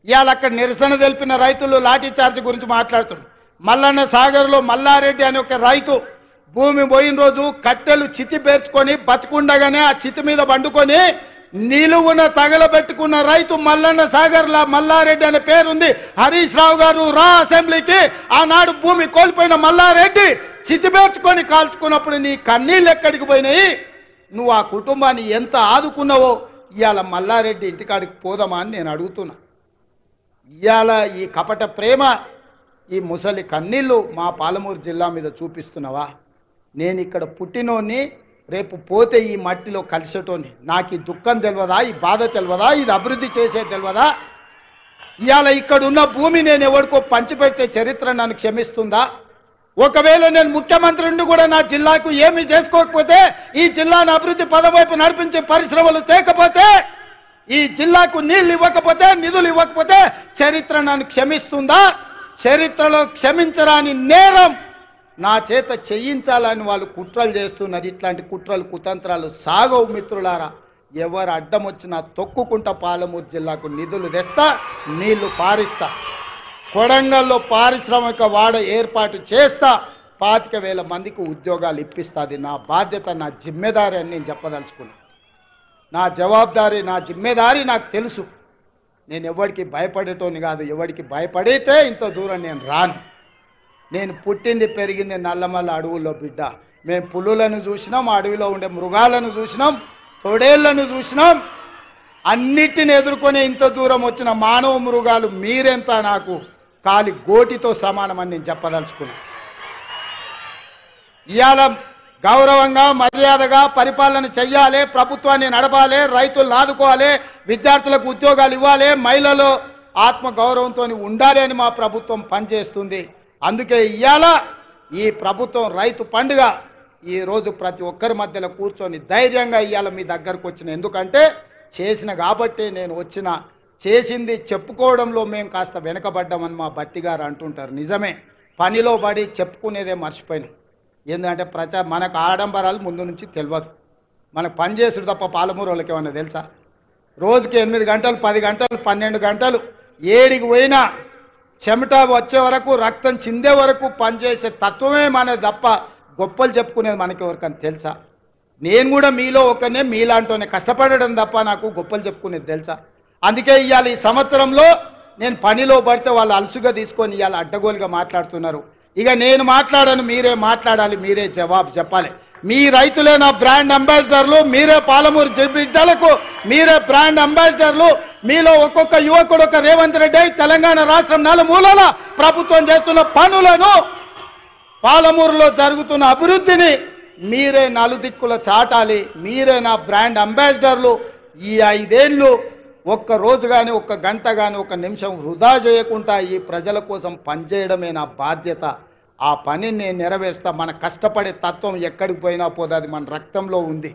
ఇవాళ అక్కడ నిరసన తెలిపిన రైతులు లాఠీ చార్జ్ గురించి మాట్లాడుతున్నారు. మల్లన్న సాగర్లో మల్లారెడ్డి అనే ఒక రైతు భూమి పోయిన రోజు కట్టెలు చితి పేర్చుకొని బతుకుండగానే ఆ చితి మీద వండుకొని నిలువున తగలబెట్టుకున్న రైతు మల్లన్న సాగర్లా మల్లారెడ్డి అనే పేరుంది. హరీష్ రావు గారు రా అసెంబ్లీకి. ఆనాడు భూమి కోల్పోయిన మల్లారెడ్డి చితి పేర్చుకొని కాల్చుకున్నప్పుడు నీ కన్నీళ్ళు ఎక్కడికి పోయినాయి? నువ్వు ఆ కుటుంబాన్ని ఎంత ఆదుకున్నావో ఇవాళ మల్లారెడ్డి ఇంటికాడికి పోదామా అని నేను అడుగుతున్నా. ఇవాళ ఈ కపట ప్రేమ, ఈ ముసలి కన్నీళ్ళు మా పాలమూరు జిల్లా మీద చూపిస్తున్నావా? నేను ఇక్కడ పుట్టినోని, రేపు పోతే ఈ మట్టిలో కలిసేటోని. నాకు ఈ దుఃఖం తెలియదా? ఈ బాధ తెలియదా? ఇది అభివృద్ధి చేసేది తెలియదా? ఇవాళ ఇక్కడ ఉన్న భూమి నేను ఎవరికో పంచిపెడితే చరిత్ర నన్ను క్షమిస్తుందా? ఒకవేళ నేను ముఖ్యమంత్రి నుండి కూడా నా జిల్లాకు ఏమీ చేసుకోకపోతే, ఈ జిల్లాను అభివృద్ధి పదం వైపు నడిపించే పరిశ్రమలు తేకపోతే, ఈ జిల్లాకు నీళ్ళు ఇవ్వకపోతే, నిధులు ఇవ్వకపోతే చరిత్ర నన్ను క్షమిస్తుందా? చరిత్రలో క్షమించరాని నేరం నా చేత చేయించాలని వాళ్ళు కుట్రలు చేస్తున్నారు. ఇట్లాంటి కుట్రలు కుతంత్రాలు సాగవు మిత్రులారా. ఎవరు అడ్డం వచ్చినా తొక్కుకుంటా పాలమూరు జిల్లాకు నిధులు తెస్తా, నీళ్లు పారిస్తా. కొడంగల్లో పారిశ్రామిక వాడ ఏర్పాటు చేస్తా. 25,000 మందికి ఉద్యోగాలు ఇప్పిస్తా. అది నా బాధ్యత, నా జిమ్మెదారి అని నేను చెప్పదలుచుకున్నా. నా జవాబుదారీ, నా జిమ్మెదారి నాకు తెలుసు. నేను ఎవరికి భయపడేటోని కాదు. ఎవరికి భయపడితే ఇంత దూరం నేను రాను. నేను పుట్టింది పెరిగింది నల్లమల్ల అడవుల్లో బిడ్డ. మేము పులులను చూసినాం, అడవిలో ఉండే మృగాలను చూసినాం, తొడేళ్లను చూసినాం. అన్నిటిని ఎదుర్కొని ఇంత దూరం వచ్చిన మానవ మృగాలు మీరెంత నాకు కాలి గోటితో సమానమని నేను చెప్పదలుచుకున్నాను. ఇవాళ గౌరవంగా మర్యాదగా పరిపాలన చెయ్యాలి, ప్రభుత్వాన్ని నడపాలి, రైతులను ఆదుకోవాలి, విద్యార్థులకు ఉద్యోగాలు ఇవ్వాలి, మహిళలు ఆత్మగౌరవంతో ఉండాలి అని మా ప్రభుత్వం పనిచేస్తుంది. అందుకే ఇవాళ ఈ ప్రభుత్వం రైతు పండుగ ఈరోజు ప్రతి ఒక్కరి మధ్యలో కూర్చొని ధైర్యంగా ఇవాళ మీ దగ్గరకు వచ్చిన. ఎందుకంటే చేసిన కాబట్టి నేను వచ్చిన. చేసింది చెప్పుకోవడంలో మేము కాస్త వెనకబడ్డామని మా బట్టి గారు అంటుంటారు. నిజమే, పనిలో పడి చెప్పుకునేదే మర్చిపోయినాం. ఎందుకంటే మనకు ఆడంబరాలు ముందు నుంచి తెలియదు. మనకు పని చేసుడు తప్ప పాలమూరు వాళ్ళకి ఏమన్నా తెలుసా? రోజుకి 8 గంటలు, 10 గంటలు, 12 గంటలు ఏడికి పోయినా చెమట వచ్చే వరకు, రక్తం చిందే వరకు పనిచేసే తత్వమే మనది తప్ప గొప్పలు చెప్పుకునేది మనకి ఎవరికని తెలుసా? నేను కూడా మీలో ఒకనే, మీలాంటోనే కష్టపడడం తప్ప నాకు గొప్పలు చెప్పుకునేది తెలుసా? అందుకే ఇవాళ ఈ సంవత్సరంలో నేను పనిలో పడితే వాళ్ళు అలసుగా తీసుకొని ఇవాళ అడ్డగోలుగా మాట్లాడుతున్నారు. ఇక నేను మాట్లాడను, మీరే మాట్లాడాలి, మీరే జవాబు చెప్పాలి. మీ రైతులే నా బ్రాండ్ అంబాసిడర్లు, మీరే పాలమూరు బిడ్డలకు మీరే బ్రాండ్ అంబాసిడర్లు. మీలో ఒక్కొక్క యువకుడు ఒక రేవంత్ రెడ్డి తెలంగాణ రాష్ట్రం నలుమూలల ప్రభుత్వం చేస్తున్న పనులను, పాలమూరులో జరుగుతున్న అభివృద్ధిని మీరే నలుదిక్కుల చాటాలి. మీరే నా బ్రాండ్ అంబాసిడర్లు. ఈ 5 ఏళ్ళు ఒక్క రోజు కానీ, ఒక్క గంట కానీ, ఒక్క నిమిషం వృధా చేయకుండా ఈ ప్రజల కోసం పనిచేయడమే నా బాధ్యత. ఆ పనిని నేను నెరవేర్స్తా. మన కష్టపడే తత్వం ఎక్కడికి పోయినా పోదు, అది మన రక్తంలో ఉంది.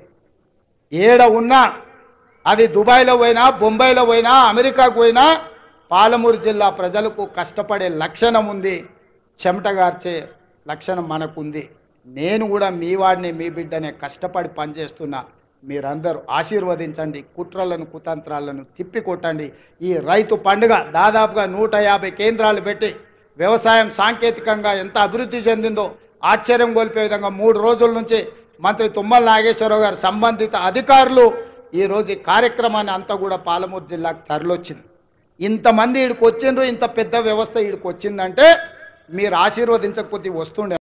ఏడ ఉన్నా, అది దుబాయ్లో పోయినా, బొంబాయిలో పోయినా, అమెరికాకు పోయినా, పాలమూరు జిల్లా ప్రజలకు కష్టపడే లక్షణం ఉంది, చెమటగార్చే లక్షణం మనకుంది. నేను కూడా మీ వాడిని, మీ బిడ్డనే కష్టపడి పనిచేస్తున్నా. మీరందరూ ఆశీర్వదించండి, కుట్రలను కుతంత్రాలను తిప్పికొట్టండి. ఈ రైతు పండుగ దాదాపుగా 150 కేంద్రాలు పెట్టి వ్యవసాయం సాంకేతికంగా ఎంత అభివృద్ధి చెందిందో ఆశ్చర్యం గొలిపే విధంగా 3 రోజుల నుంచి మంత్రి తుమ్మల నాగేశ్వరరావు గారు సంబంధిత అధికారులు ఈరోజు ఈ కార్యక్రమాన్ని అంతా కూడా పాలమూరు జిల్లాకు తరలిొచ్చింది. ఇంతమంది ఈడికి వచ్చిండ్రు, ఇంత పెద్ద వ్యవస్థ ఈడికి వచ్చిందంటే మీరు ఆశీర్వదించకపోతే వస్తుండే.